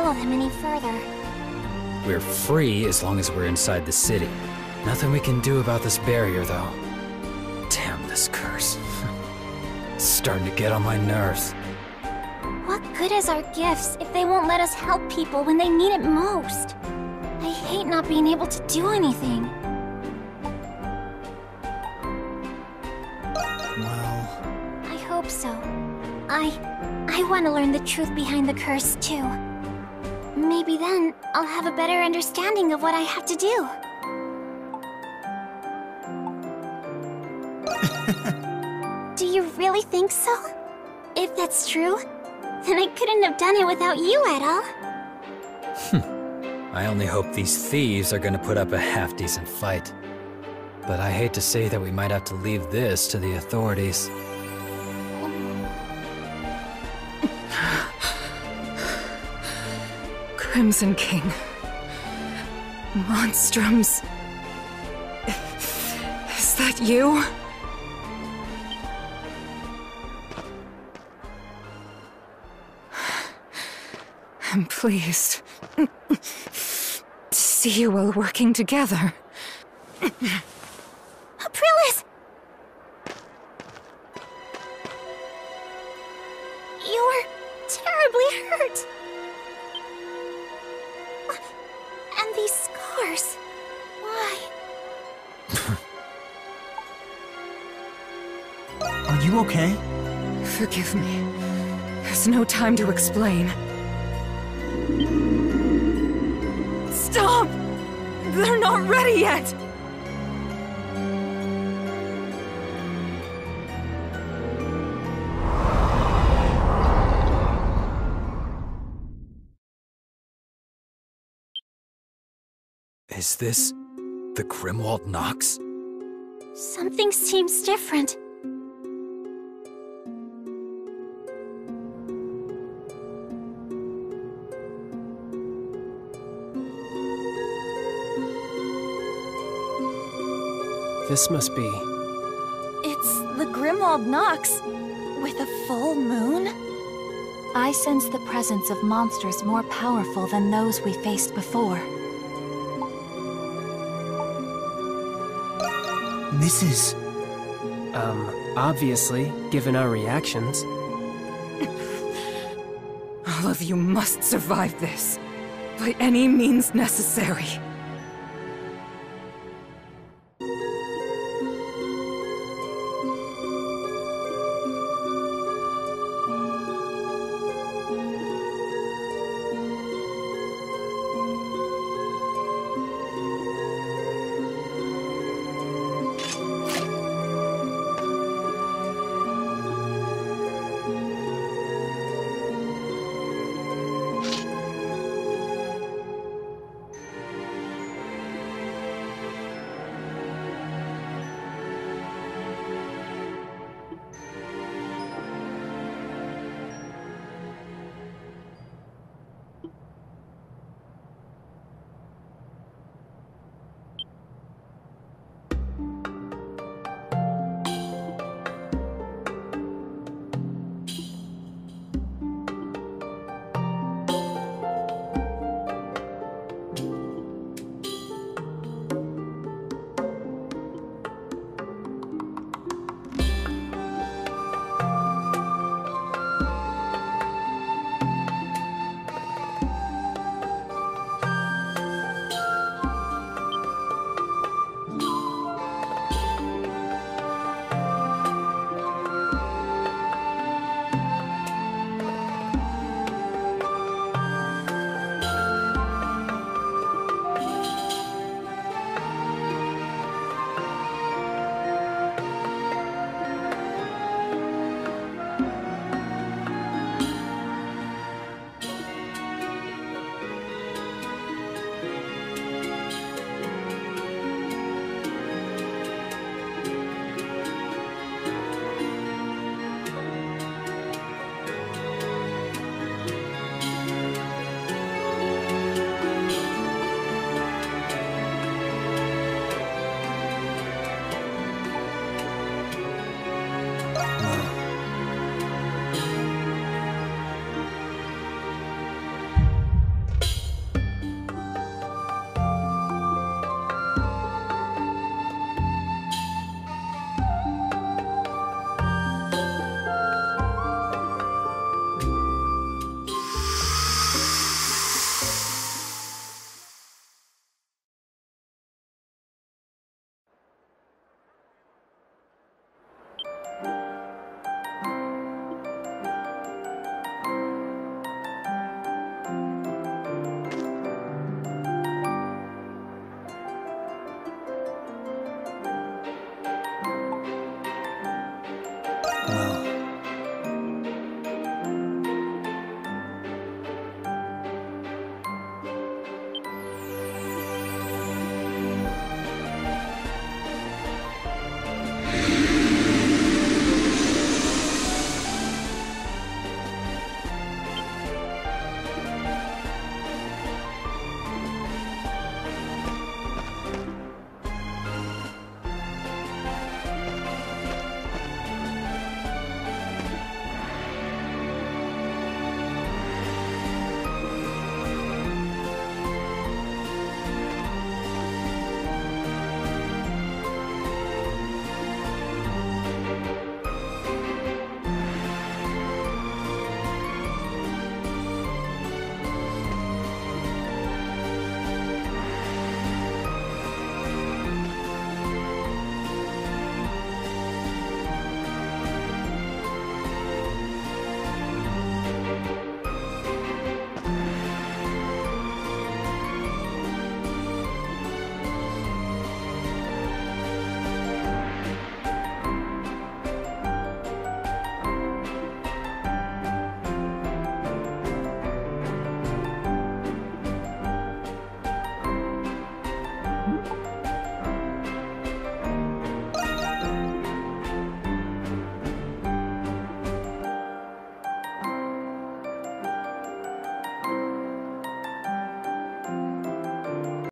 follow them any further. We're free as long as we're inside the city. Nothing we can do about this barrier, though. Damn this curse. It's starting to get on my nerves. What good is our gifts if they won't let us help people when they need it most? I hate not being able to do anything. Well... I hope so. I want to learn the truth behind the curse, too. Maybe then, I'll have a better understanding of what I have to do. Do you really think so? If that's true, then I couldn't have done it without you at all. I only hope these thieves are gonna put up a half-decent fight. But I hate to say that we might have to leave this to the authorities. Crimson King. Monstrums. Is that you? I'm pleased to see you all working together. Aprilis! You're terribly hurt. And these scars. Why? Are you okay? Forgive me. There's no time to explain. Stop! They're not ready yet! Is this... the Grimwald Nox? Something seems different. This must be... It's the Grimwald Nox, with a full moon? I sense the presence of monsters more powerful than those we faced before. This is... obviously, given our reactions. All of you must survive this, by any means necessary.